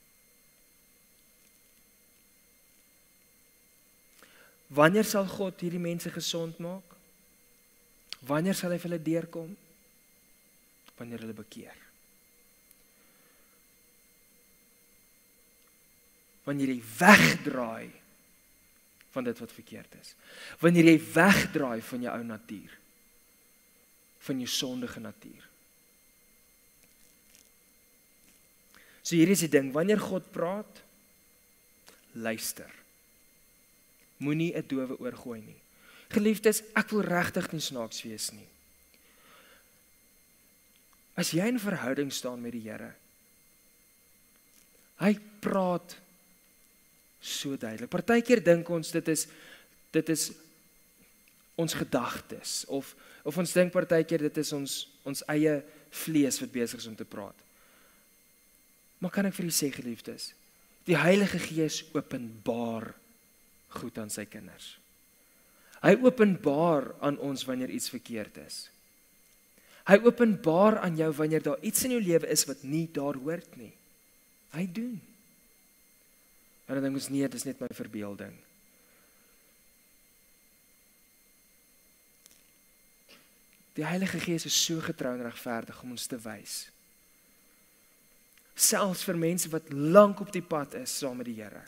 Wanneer sal God hierdie mense gesond maak? Wanneer sal hy vir hulle deurkom? Wanneer hulle bekeer. Wanneer jy wegdraai van dit wat verkeerd is. Wanneer jy wegdraai van jou ou natuur. Van jou sondige natuur. So hier is die ding, wanneer God praat, luister. Moenie 'n dowe oor gooi nie. Geliefdes, ek wil regtig nie snaaks wees nie. As jy in verhouding staan met die Here, hy praat so duidelik. Partykeer dink ons dit is ons gedagtes of ons dink partykeer dit is ons eie vlees wat besig is om te praat. Maar kan ek vir julle sê, geliefdes, die Heilige Gees openbaar goed aan sy kinders. Hy openbaar aan ons wanneer iets verkeerd is. Hy openbaar aan jou wanneer daar iets in jou lewe is wat nie daar hoort nie. Hy doen. En dan dink ons nee, dit is net my verbeelding. Die Heilige Gees is so getrou en regverdig om ons te wys. Selfs vir mense wat lank op die pad is saam met die Here.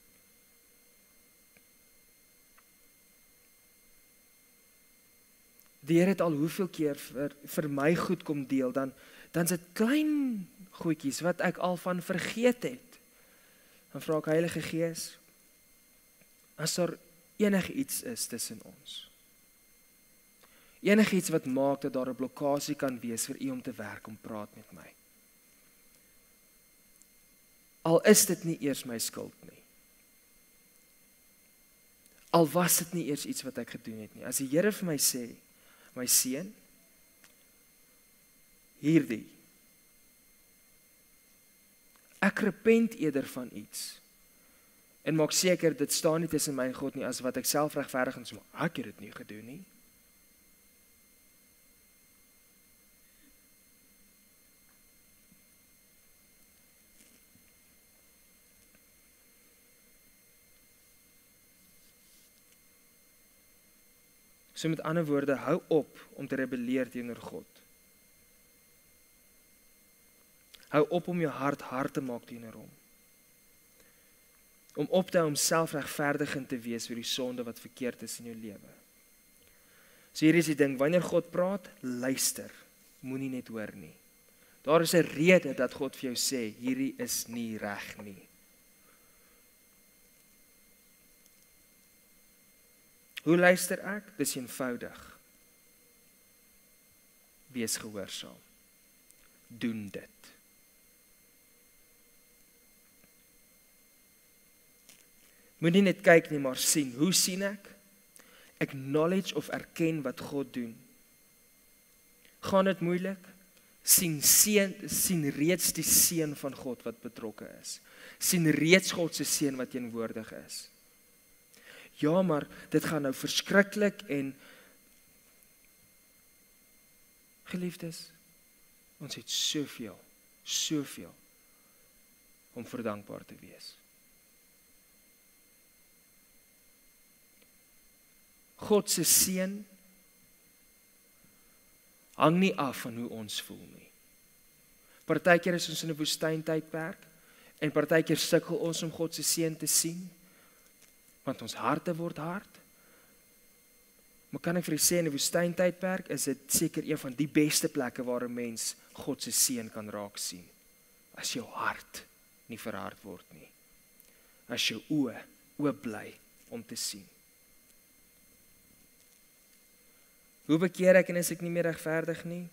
Die Here het al hoeveel keer vir my goed kom deel, dan is dit klein goedjies wat ek al van vergeet het. Dan vra ek Heilige Gees, as daar enigiets is tussen ons, enigiets wat maak dat daar 'n blokkade kan wees vir U om te werk, om praat met my. Al is dit nie eers my skuld nie. Al was dit nie eers iets wat ek gedoen het nie. As die Here vir my sê, my seun, hierdie, ek repent eerder van iets, en maak seker, dit staan nie tussen my en God nie, as wat ek self regverdig en so, ek het dit nie gedoen nie. So met ander woorde, hou op om te rebelleer teenoor God. Hou op om jou hart hard te maak teenoor hom. Om op te hou om selfregverdigend te wees vir die sonde wat verkeerd is in jou lewe. So hier is die ding, wanneer God praat, luister, moenie net hoor nie. Daar is 'n rede dat God vir jou sê, hierdie is nie reg nie. Hoe luister ek? Dis eenvoudig. Wees gehoorsaam. Doen dit. Moenie net kyk nie, maar sien. Hoe sien ek? Acknowledge of erken wat God doen. Gaan dit moeilik? Sien reeds die seën van God wat betrokke is. Sien reeds God se seën wat teenwoordig is. Ja, maar dit gaan nou verskriklik en geliefdes, ons het soveel om vir dankbaar te wees. God se seën hang nie af van hoe ons voel nie. Partykeer is ons in 'n woestyntydperk en partykeer sukkel ons om God se seën te sien. Want ons harte word hard. Maar kan ek vir u sê, in 'n woestyntydperk is dit seker een van die beste plekke waar 'n mens God se seën kan raak sien. As jou hart nie verhard word nie. As jou oë oop bly om te sien. Hoe bekeer ek en is ek nie meer regverdig nie?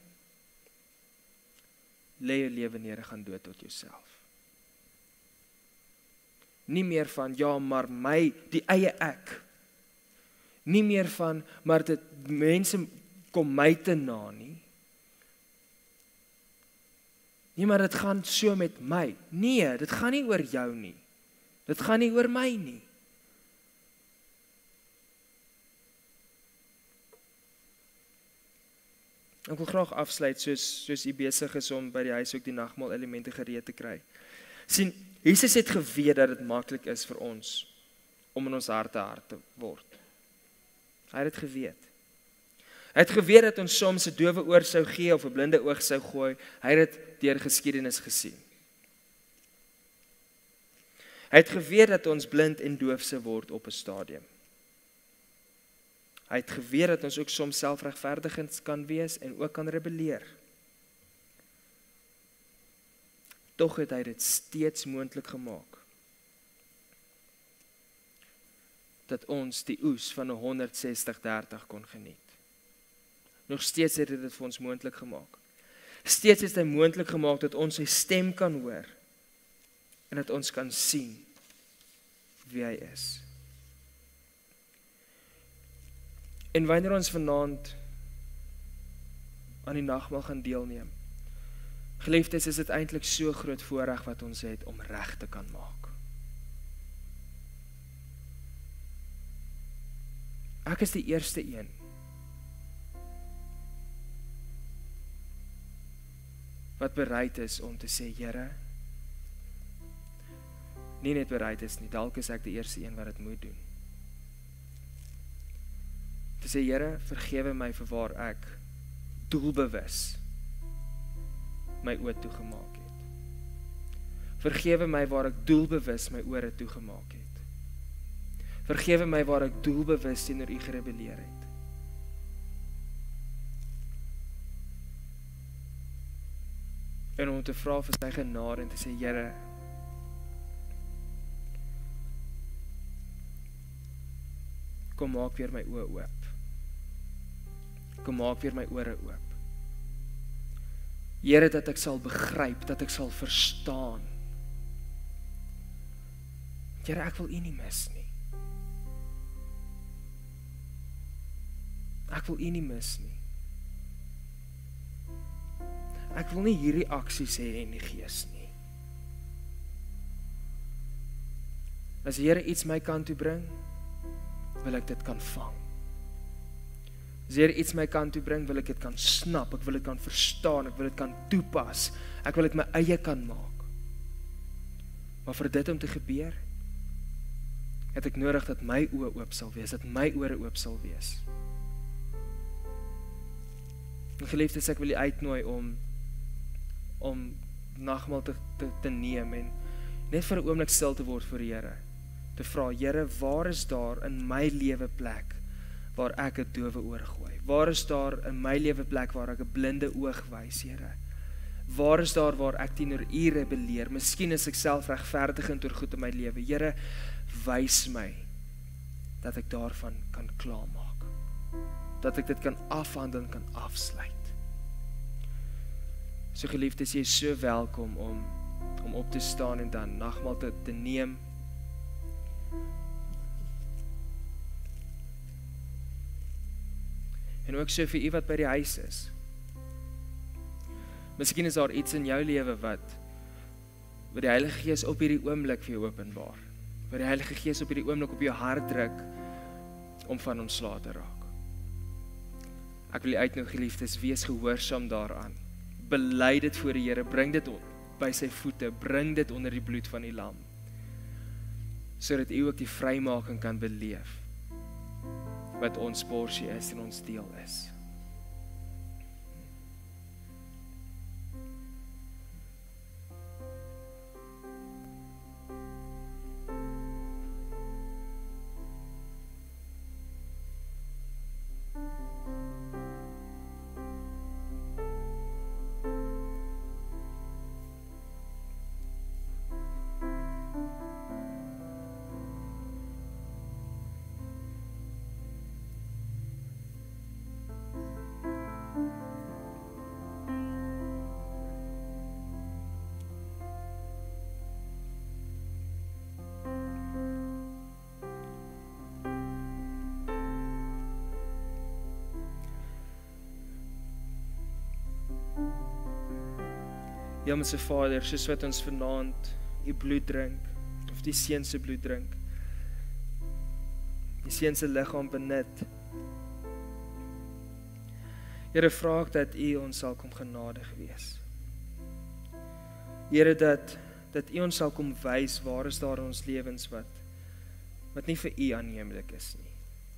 Lê jou lewe neer en gaan dood tot jouself. Nie meer van, ja, maar my, die eie ek. Nie meer van, maar dit mense kom my te na nie. Nee, maar dit gaan so met my. Nee, dit gaan nie oor jou nie. Dit gaan nie oor my nie. Ek wil graag afsluit soos u besig is om by die huis ook die nagmaal elemente gereed te kry. Sien, Jesus het geweet dat dit maklik is vir ons om in ons harte hard te word. Hy het dit geweet. Hy het geweet dat ons soms 'n dowe oor sou gee of 'n blinde oog sou gooi. Hy het dit deur geskiedenis gesien. Hy het geweet dat ons blind en doof sou word op 'n stadium. Hy het geweet dat ons ook soms selfregverdigend kan wees en ook kan rebelleer. Tog het hy dit steeds moontlik gemaak dat ons die oes van 'n 160-30 kon geniet. Nog steeds het hy dit vir ons moontlik gemaak. Steeds het hy moontlik gemaak dat ons sy stem kan hoor en dat ons kan sien wie hy is. En wanneer ons vanaand aan die nagmaal gaan deelneem, geliefdes, is dit eintlik so groot voorreg wat ons het om reg te kan maak. Ek is die eerste een wat bereid is om te sê, Here, nie net bereid is nie, dalk is ek die eerste een wat dit moet doen. Te sê, Here, vergewe my vir waar ek doelbewus my oë toegemaak het. Vergewe my waar ek doelbewus my ore toegemaak het. Vergewe my waar ek doelbewus teenoor U gerebelleer het. En om te vra vir sy genade en te sê, Here, Kom maak weer my oë oop. Kom maak weer my ore oop. Here, dat ek sal begryp, dat ek sal verstaan. Here, ek wil U nie mis nie. Ek wil U nie mis nie. Ek wil nie hierdie aksies hê in die gees nie. As die Here iets my kant toe bring, wil ek dit kan vang. As die Here iets my kant toe bring, wil ek dit kan snap, ek wil dit kan verstaan, ek wil dit kan toepas, ek wil dit my eie kan maak. Maar vir dit om te gebeur, het ek nodig dat my oë oop sal wees, dat my ore oop sal wees. En geliefdes, ek wil U uitnooi om nagmaal te neem en net vir 'n oomblik stil te word voor die Here. Te vra, Here, waar is daar in my lewe plek waar ek 'n dowe oor gooi? Waar is daar in my lewe plek waar ek 'n blinde oog wys, Here? Waar is daar waar ek teenoor U rebelleer? Miskien is ek selfregverdigend oor goed in my lewe. Here, wys my dat ek daarvan kan klaarmaak. Dat ek dit kan afhandel en kan afsluit. So geliefdes, jy is so welkom om op te staan en dan nagmaal te neem. En ook so vir U wat by die huis is. Miskien is daar iets in jou lewe wat die Heilige Gees op hierdie oomblik vir jou openbaar. Wat die Heilige Gees op hierdie oomblik op jou hart druk om van ontslae te raak. Ek wil U uitnooi, geliefdes, wees gehoorsaam daaraan. Bely dit voor die Here, bring dit by sy voete, bring dit onder die bloed van die lam. Sodat U ook die vrymaking kan beleef wat ons porsie is en ons deel is. Hemelse Vader, soos wat ons vanaand U bloed drink, of die Seun se bloed drink, die Seun se liggaam benut. Here, vra ek dat U ons sal kom genadig wees. Here, dat U ons sal kom wys waar is daar in ons lewens wat nie vir U aanneemlik is nie.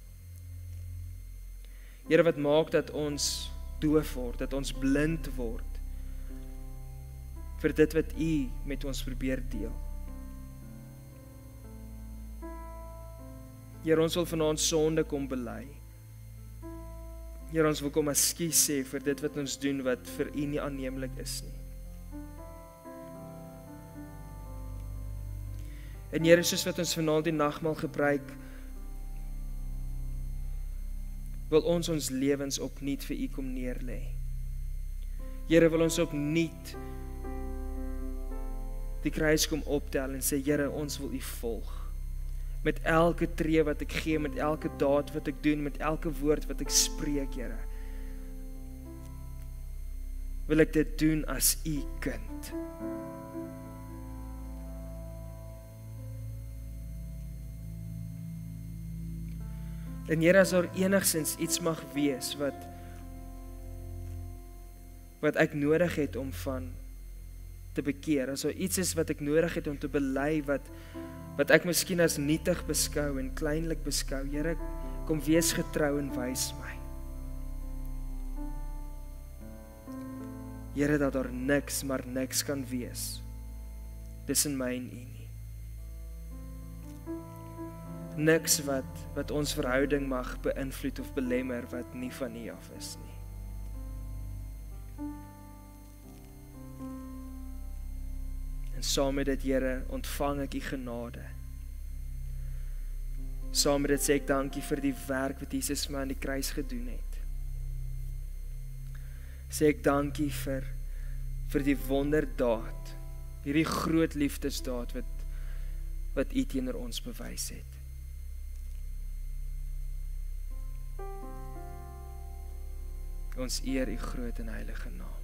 Here, wat maak dat ons doof word, dat ons blind word vir dit wat U met ons probeer deel. Here, ons wil vanaand sonde kom bely. Here, ons wil kom ekskuus sê vir dit wat ons doen wat vir U nie aanneemlik is nie. En Here, soos wat ons vanaand die nagmaal gebruik, wil ons lewens opnuut vir U kom neerlê. Here, wil ons opnuut die kruis kom optel en sê, Here, ons wil U volg. Met elke tree wat ek gee, met elke daad wat ek doen, met elke woord wat ek spreek, Here, wil ek dit doen as U kind. En Here, as daar enigstens iets mag wees wat ek nodig het om van te bekeer, as daar iets is wat ek nodig het om te bely, wat ek miskien as nietig beskou en kleinlik beskou, Here, kom wees getrou en wys my. Here, dat daar niks, maar niks kan wees tussen my en U nie. Niks wat ons verhouding mag beïnvloed of belemmer wat nie van U af is nie. En saam met dit, Here, ontvang ek U genade. Saam met dit sê ek dankie vir die werk wat Jesus vir my aan die kruis gedoen het. Sê ek dankie vir die wonderdaad, hierdie groot liefdesdaad wat U teenoor ons bewys het. Ons eer U groot en heilige naam.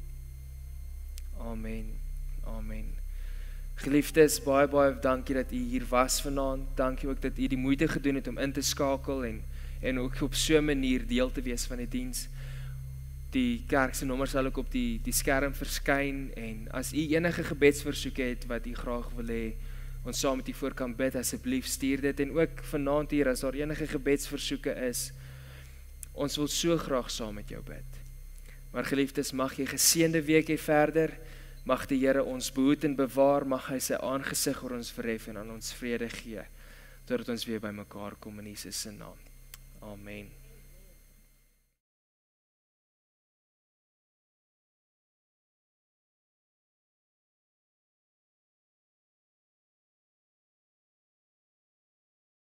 Amen. Amen. Geliefdes, baie dankie dat U hier was vanaand. Dankie ook dat U die moeite gedoen het om in te skakel en ook op so 'n manier deel te wees van die diens. Die kerk se nommer sal ook op die skerm verskyn, en as U enige gebedsversoeke het wat U graag wil hê ons saam met U voor kan bid, asseblief stuur dit. En ook vanaand hier, as daar enige gebedsversoeke is, ons wil so graag saam met jou bid. Maar geliefdes, mag jy geseënde week hê verder. Mag die Here ons behoed en bewaar, mag hy sy aangesig oor ons verhef en aan ons vrede gee, totdat ons weer by mekaar kom in Jesus se naam. Amen.